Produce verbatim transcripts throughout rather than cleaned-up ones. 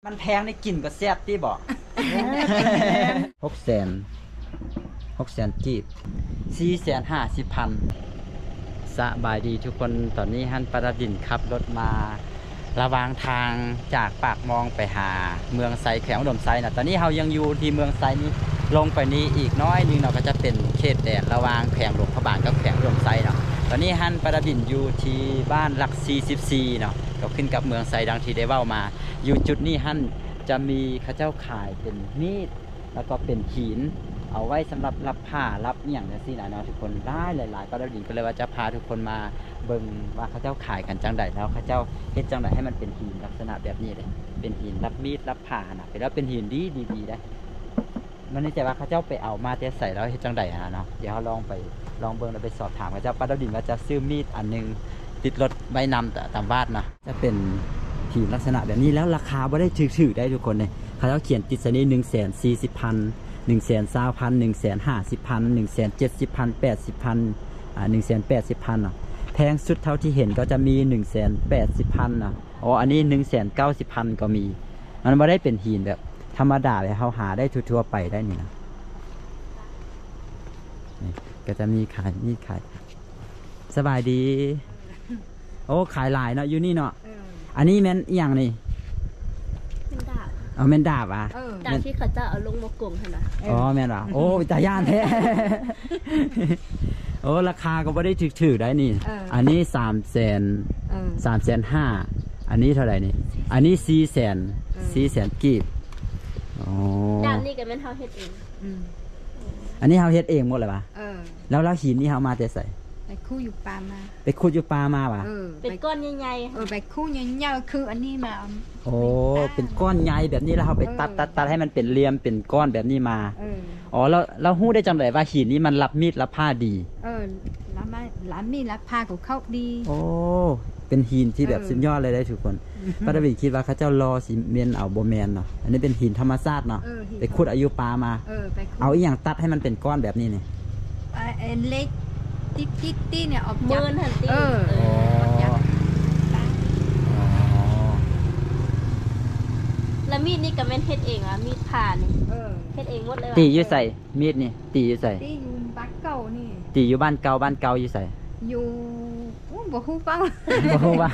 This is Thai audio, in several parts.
มันแพงในกลิ่นก็แซ่บที่บอกหกแสนหกแสนจีบสี่แสนห้าสิบพันสบายดีทุกคนตอนนี้ฮั่นประดินขับรถมาระหว่างทางจากปากมองไปหาเมืองไซแขวงอุดมไซนะตอนนี้เรายังอยู่ที่เมืองไซนี้ลงไปนี้อีกน้อยนึงเนาะก็จะเป็นเขตแดนระหว่างแขวงหลวงพระบางกับแขวงอุดมไซเนาะตอนนี้ฮั่นประดินอยู่ที่บ้านหลักสี่สิบสี่เนาะก็ขึ้นกับเมืองไซดังที่ได้เว้ามาอยู่จุดนี้ฮั่นจะมีข้าเจ้าขายเป็นมีดแล้วก็เป็นหินเอาไว้สำหรับรับผ้ารับอย่างนี้สินะเนาะทุกคนได้หลายๆก็ได้ดินก็เลยว่าจะพาทุกคนมาเบิ่งว่าเขาเจ้าขายกันจังใดแล้วเขาเจ้าเฮ็ดจังใดให้มันเป็นหินลักษณะแบบนี้เลยเป็นหินรับมีดรับผ้านะเป็นแล้วเป็นหินดีดีๆได้มันนี่แต่ว่าเขาเจ้าไปเอามาแต่ใส่แล้วเฮ็ดจังใดนะเนาะเดี๋ยวเราลองไปลองเบิ่งแล้วไปสอบถามเขาเจ้าป้าดาวดินว่าจะซื้อมีดอันนึงติดรถใบนำแต่ตามวาดนะจะเป็นหินลักษณะแบบนี้แล้วราคาไม่ได้ถือๆได้ทุกคนเลยเขาเจ้าเขียนติดสนิหนึ่งแสนสี่สิบพันหนึ่งแสนสามพันหนึ่งแสนห้าสิบพันหนึ่งแสนเจ็ดสิบพันแปดสิบพันอ่าหนึ่งแสนแปดสิบพันอ่ะแพงสุดเท่าที่เห็นก็จะมีหนึ่งแสนแปดสิบพันอ่ะอ๋ออันนี้หนึ่งแสนเก้าสิบพันก็มีมันไม่ได้เป็นหินแบบธรรมดาเลยเขาหาได้ทั่วๆไปได้นี่นะนี่ก็จะมีขายนี่ขายสบายดีโอ้ขายหลายเนาะอยู่นี่เนาะอันนี้แม่นอหย่างนี่เป็นดาบเอาแม่นดาบอ่ะดาบที่เขาจะเอาลงมากลมเห็นไหมอ๋อแม่นว่ะโอ้ตาย่านแท้โอ้ราคาก็ไม่ได้ถือๆได้นี่อันนี้สามแสนสามแสนห้าอันนี้เท่าไหร่นี่อันนี้สี่แสนสี่แสนกีบอ๋อดาบนี่ก็เป็นเฮาเฮ็ดเองอันนี้เฮาเฮ็ดเองหมดเลยป่ะแล้วแล้วหินนี่เฮามาแต่ใส่ไปคู่อยู่ปลามาไปขุดอยู่ปลามาป่ะเป็นก้อนใหญ่ๆเออไปคู่ใหญ่ๆคืออันนี้มาโอ้เป็นก้อนใหญ่แบบนี้แล้วเขาไปตัดตัดตัดให้มันเป็นเหลี่ยมเป็นก้อนแบบนี้มาอ๋อแล้วเราหู้ได้จังไดว่าหินนี้มันรับมีดรับผ้าดีเออรับมารับมีดรับผ้าของเขาดีโอ้เป็นหินที่แบบสุดยอดเลยได้ทุกคนป้าดาวิดคิดว่าเขาเจ้ารอซีเมนต์เอาโบแมนเนาะอันนี้เป็นหินธรรมชาติเนาะไปขุดอายุปลามาเอาอีกอย่างตัดให้มันเป็นก้อนแบบนี้นี่เล็กติ๊กติ๊กติ๊เนี่ยออกจากมือหันตีแล้วมีดนี่ก็แม่นเฮ็ดเองอ่ะมีดผ่านี่เฮ็ดเองหมดเลยตีอยู่ใส่มีดนี่ตีอยู่ใส่ตีอยู่บ้านเก่านี่ตีอยู่บ้านเก่าบ้านเก่าอยู่ใส่อยู่บ่ฮู้ฟังบ่ฮู้ว่า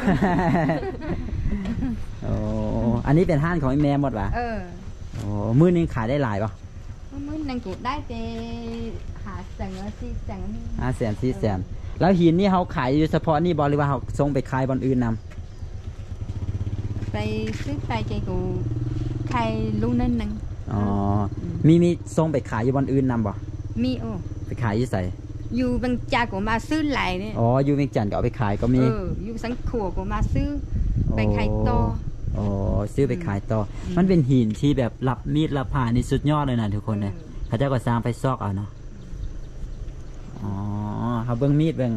โอ้อันนี้เป็นห้านของแม่หมดว่ะเออโอ้มื้อนึงขายได้หลายป่ะมื้อนึงก็ได้แต่หาแสนสี่แสนนี่ห้าแสนสี่แสนแล้วหินนี่เขาขายอยู่เฉพาะนี่บ่หรือว่าเขาส่งไปขายบอนอื่นนำไปซื้อไปใจกูขายลูกนั่นนึงอ๋อมีมีส่งไปขายอยู่บอนอื่นนำบ่มีโอ้ไปขายอยู่ใส่อยู่บางจากก็มาซื้อไหลเนี่ยอ๋ออยู่เวียงจันทร์ก็เอาไปขายก็มีเอออยู่สังขวก็มาซื้อไปขายต่ออ๋อซื้อไปขายต่อมันเป็นหินที่แบบรับมีดรับผ่านี่สุดยอดเลยนะทุกคนเนี่ยเขาเจ้าก็สร้างไปซอกเอาเนาะอ๋อเขาเบิ้งมีดเบิ้ง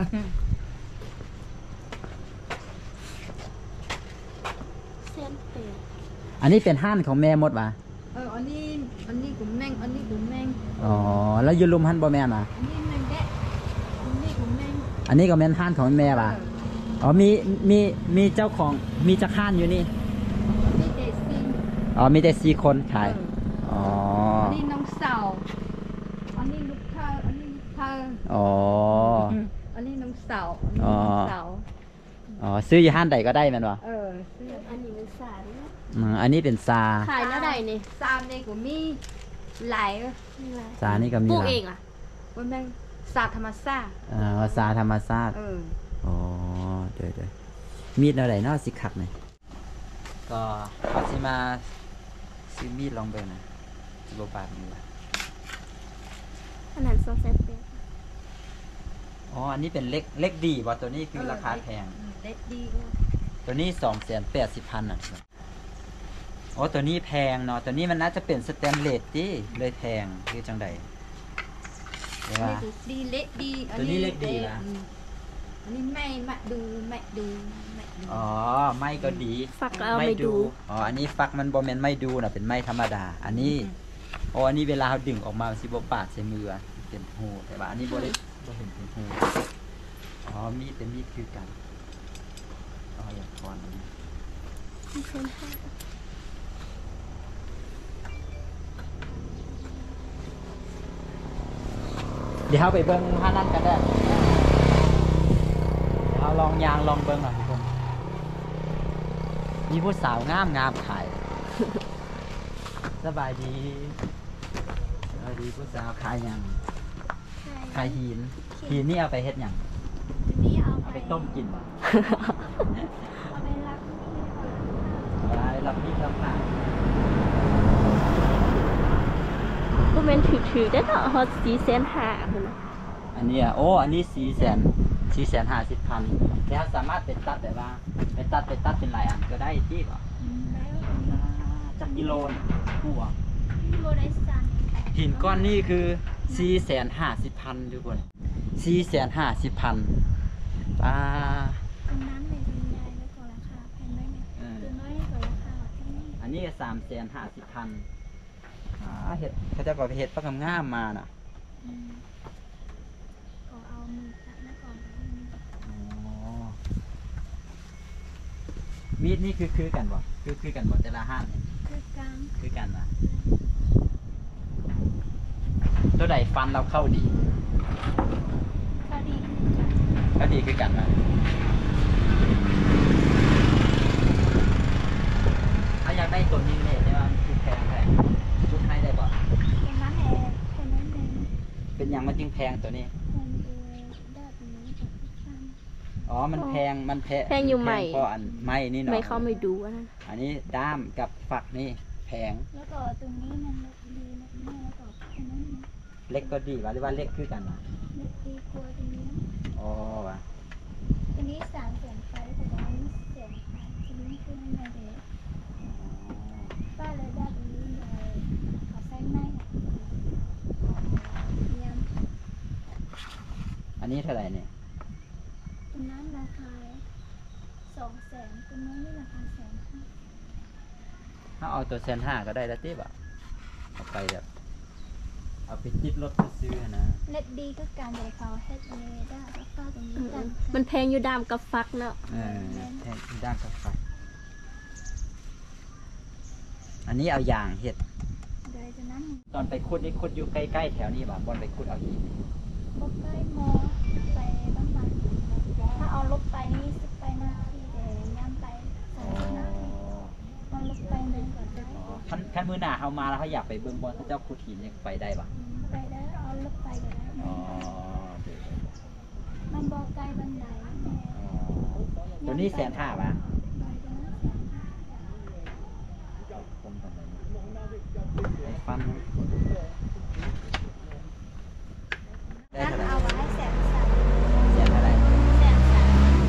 อันนี้เป็นห้านของแม่หมดป่ะเอออันนี้อันนี้กุ่มแมงอันนี้กุ่มแมงอ๋อแล้วยืนลุมหันบ่แม่น่ะอันนี้แมงแดะอันนี้กุ่มแมงอันนี้ก็แม่นห้านของแม่ป่ะอ๋อมีมีมีเจ้าของมีจักรห้านอยู่นี่มีแต่สี่อ๋อมีแต่สี่คนขายอ๋ออันนี้น้องสาวอันนี้ลูกเธออันนี้ลูกเธออ๋ออันนี้น้องสาวอันนี้น้องสาวอ๋อซื้ออยู่ห้านใดก็ได้แม่นบ่เออซื้ออันนี้เป็นซาอืมอันนี้เป็นซาขายแล้วใดนี่ซาในก็มีหลายซานี่ก็มีปลูกเองอ่ะว่าแม่งซาธรรมชาติอ๋อซาธรรมชาติเอออ๋อเดี๋ยวๆมีดอะไรเนาะสิคักหน่อยก็เขาสิมาซื้อมีดลองเบิ่งนะสิบ่บาทนี่ล่ะอันนั้นสองแสนแปดอ๋ออันนี้เป็นเล็กเล็กดีบ่ตัวนี้คือราคาแพงเล็กดีตัวนี้ สองแสนแปดสิบพัน อ่ะอ๋อตัวนี้แพงเนาะตัวนี้มันน่าจะเป็นสแตนเลสดิเลยแพงคือจังใดเดี๋ยวว่าดีเล็กดีตัวนี้เล็กดีนะอันนี้ไม่มาดูไม่ดูไม่ดูอ๋อไม่ก็ดีฟักเอาไม่ดูอ๋ออันนี้ฟักมันบ่แม่นไม่ดูน่ะเป็นไม่ธรรมดาอันนี้อ๋ออันนี้เวลาเขาดึงออกมาสิบ่ปาดใส่มือเป็นหูแต่ว่าอันนี้บ่ได้บ่เห็นเป็นหูอ๋อมีดเป็นมีดคือกันอ๋ออยากถอนอันนี้ดี๋ยวเราไปเบิ้งท่านั่นกันได้เดี๋ยวเราลองยางลองเบิ้งหน่อยทุกคนมีผู้สาวงามงามขาย สบายดีสบายดีผู้สาวขายหยังขายหินหินนี่เอาไปเฮ็ดหยังนี่เอาเอาไปต้มกินบ่เอาไปรักได้รับนี่รับผ่านก็เป็นถือๆได้เนาะฮอตสี่แสนห้าพุ่นน่ะอันนี้อ่ะโอ้อันนี้สี่แสนสี่แสนห้าสิบพันแล้วสามารถเป็นตัดแบบว่าไปตัดไปตัดเป็นหลายอันก็ได้ที่บ่จักกิโลนหัวโบได้สั่งหินก้อนนี้คือสี่แสนห้าสิบพันทุกคนสี่แสนห้าสิบพันป้าตรงนั้นเลยเป็นยายแล้วก็ราคาแพงไหมเนี่ยเออตัวน้อยก็ราคาแพงอันนี้ก็สามแสนห้าสิบพันอ่าเห็ดเขาจะบอกเห็ดปลากำง่ามมาน่ะอืมก็เอามือตัดแล้วก่อนอ๋อมีดนี่คือคือกันบ่คือคือกันบ่แต่ละห้างเนี่ยคือกลางคือกันนะตัวใดฟันเราเข้าดีพอดีก็ดีคือกันนะถ้าอยากได้ตัวนี้เนี่ยเนี่ยคือแพงแพงชุดให้ได้บ่ตรงนั้นแหละแค่นั้นเองเป็นอย่างมันจึงแพงตัวนี้แพงเลยได้ตรงนี้กับข้างอ๋อ มันแพง มันแพงแพงอยู่ใหม่เพราะอันไม้นี่เนาะไม่เข้าไม่ดูอันนั้นอันนี้ด้ามกับฝักนี่แพงแล้วก็ตรงนี้มันเล็กดีนะแม่แล้วก็แค่นั้นเองเล็กก็ดีวะหรือว่าเล็กคือกันนะเล็กดีกว่าตรงนี้อ๋อวะตรงนี้สามแสนไฟแต่ตรงนี้แสนไฟตรงนี้คือไม่ได้เลยป้าเลยได้ตรงนี้เลยขอใส่ไม้ยำอันนี้เท่าไหร่เนี่ยตรงนั้นราคาสองแสนตรงนั้นนี่ราคาแสนห้าถ้าเอาตัวแสนห้าก็ได้แล้วติบอ่ะเอาไปแบบเอาไปติดรถไปซื้อนะเล็ดดีก็การเดี๋ยวเขาเฮ็ดเลยได้แล้วก็ตรงนี้กันมันแพงอยู่ดามกับฟักเนาะเออแทนด้ามกับฝักอันนี้เอาอย่างเห็ดโดยจากนั้นตอนไปขุดนี่ขุดอยู่ใกล้ๆแถวนี้บ่บอลไปขุดเอาหินบกใกล้มอไปบ้านมันถ้าเอารถไปนี่สิบไปหน้าที่เดี๋ยวย่ำไปสองหน้าที่เอารถไปหนึ่งก่อนได้ขั้นขั้นมือหน้าเขามาแล้วเขาอยากไปเบิ่งบอลเจ้าขุดหินยังไปได้ปะไปได้เอารถไปก็ได้อ๋อมันบอกใกล้บันไดตัวนี้แสนห้าปะโดยจากนั้นแสนคมกันเลยไอ้ฟันได้นั้นเท่าไหร่เอาไว้แสนสามแสนเท่าไหร่แสนสาม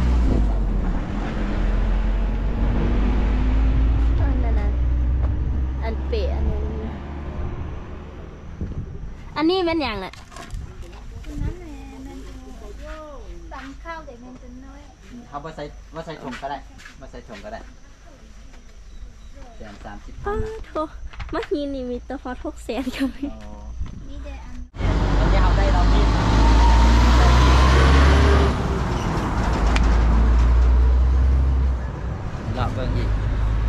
อันนั้นนะอันเปะอันนึงอันนี้เป็นอย่างน่ะตรงนั้นแหละมันจะตำข้าวเด็กมันจะน้อยเอาว่าใส่ว่าใส่ถุงก็ได้ว่าใส่ถุงก็ได้แสนสามสิบป้าโทมาฮีนี่มีแตัวฟอทุกแสนกันเลยอ๋อนี่เดอันตอนนี้เขาได้เรามีดเราเบิ่งอีก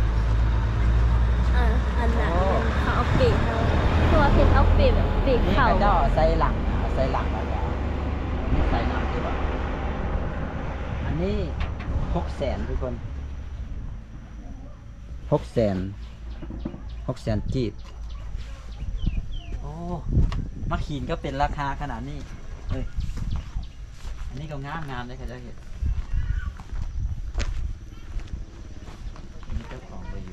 อ่าอันนั้นโอ้เขาเอาเปะเขาเพราะว่าเพชรเอาเปะแบบเปะนี่เข่าเขาเจ้าเอาใส่หลังเอาใส่หลังแล้วเนี่ยนี่ใส่หลังที่บ่อันนี้หกแสนทุกคนหกแสนหกแสนจีบโอ้มะขีนก็เป็นราคาขนาดนี้เฮ้ยอันนี้ก็งามงามเลยค่ะเจ้าเห็นนี่เจ้าของไปอยู่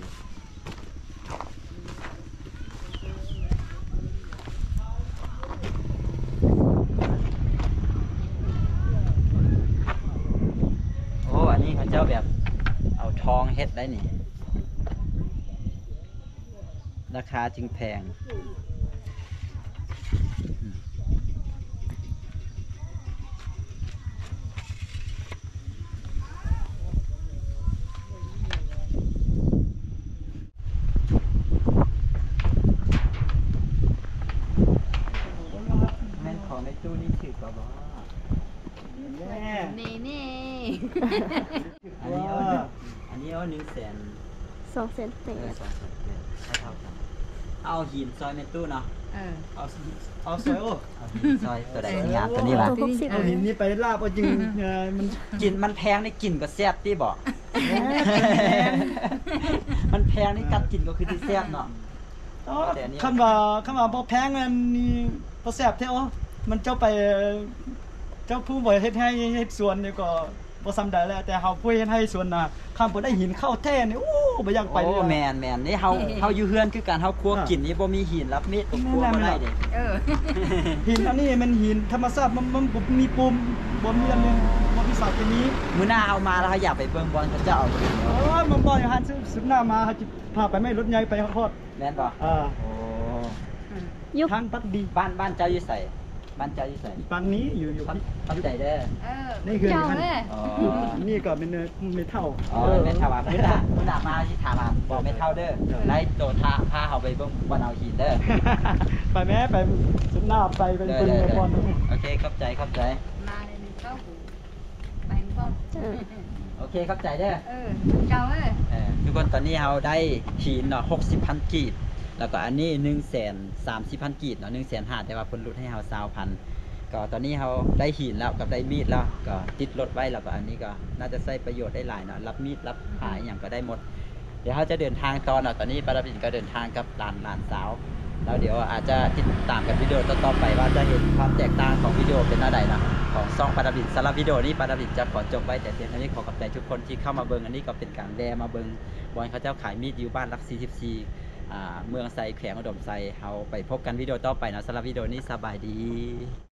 โอ้อันนี้เขาเจ้าแบบเอาทองเฮ็ดได้นี่ ราคาจึงแพงอืมแม่นของในตู้นี่ถือกว่าบ่เน่เน่อันนี้เอาหนึ่งอันนี้เอาหนึ่งแสนสองแสนแปเออดสองแสนเท่าเท่ากันเอาหินซอยเมตู้เนาะเออเอาเอาสวยโอ้เอาหินซอยตัวใดสิงามตัวนี้วะตัวหกสิบเอาหินนี้ไปลาบเอาจริงเออมันกินมันแพงนี่กินก็แซ่บที่บอก มันแพงนี่กัดกินก็คือที่แซ่บเนาะอ๋อคำว่าคำว่าบ่แพงอันนี้บ่แซ่บแท้โอ้มันเจ้าไปเจ้าผู้บ่เฮ็ดให้เฮ็ดสวนนี่ก็บ่ซ้ำได้แล้วแต่เฮาผู้เฮ็ดให้สวนน่ะคำบ่ได้หินเข้าแท้นี่โอ้บ่อยากไปโอ้เลยแมนแมนนี่เฮาเฮาอยู่เฮือนคือการเฮาครัวกินนี่บ่มีหินรับมีดตกครัวบ่ได้เด้เออหินอันนี้มันหินธรรมชาติมันมันบ่มีปุ่มบ่มีอันนึงบ่มีสารเคมีมื้อหน้าเฮามาแล้วเฮาอยากไปเบิ่งบอลเขาเจ้าเอาไปโอ้ยมันบ่อยู่หันซื้อสุดหน้ามาเฮาสิพาไปไม่รถใหญ่ไปฮอดแม่นบ่อ่าโอ้ยุคทางปักดีบ้านบ้านเจ้าอยู่ไสบ้านเจ้าอยู่ไสฝั่งนี้อยู่อยู่เข้าเข้าใจเด้อเออนี่คือเจ้าเอ้ยอ๋อนี่ก็เป็นเนื้อเมทัลอ๋อแม่นถามว่ามื้อหน้ามื้อหน้ามาสิถามว่าบ่แม่นเท่าเด้อไล่โตทาพาเฮาไปเบิ่งบอลเอาหินเด้อไปแม่ไปสุดหน้าไปเป็นเด้อคนเด้อในเด้บออลโอเคเข้าใจเข้าใจมาในนี้เข้าหูไปบ่โอเคเข้าใจเด้อเออเจ้าเอ้ยเออทุกคนตอนนี้เราได้หินเนาะหกสิบพันกีบแล้วก็อันนี้หนึ่งแสนสามสิบพันกีบเนาะหนึ่งแสนห้าแต่ว่าเพิ่นลดให้เราสาวพันก็ตอนนี้เราได้หินแล้วกับได้มีดแล้วก็ติดรถไว้แล้วก็อันนี้ก็น่าจะใช้ประโยชน์ได้หลายเนาะรับมีดรับขายอย่างก็ได้หมด เดี๋ยวเขาจะเดินทางตอนเนาะตอนนี้ปาราบินก็เดินทางกับหลานหลานสาวแล้วเดี๋ยวอาจจะติดตามกับวิดีโอต่อๆไปว่าจะเห็นความแตกต่างของวิดีโอเป็นอะไรเนาะของซ่องปาราบินสำหรับวิดีโอนี้ปาราบินจะขอจบไว้แต่เพียงเท่านี้ขอขอบใจทุกคนที่เข้ามาเบิ่งอันนี้ก็เป็นการแวะมาเบิ่งบอลเขาเจ้าขายมีดอยู่บ้านรักสี่สิบสี่อ่าเมืองไซแขวงอุดมไซเฮาไปพบกันวิดีโอต่อไปเนาะสำหรับวิดีโอนี้สบายดี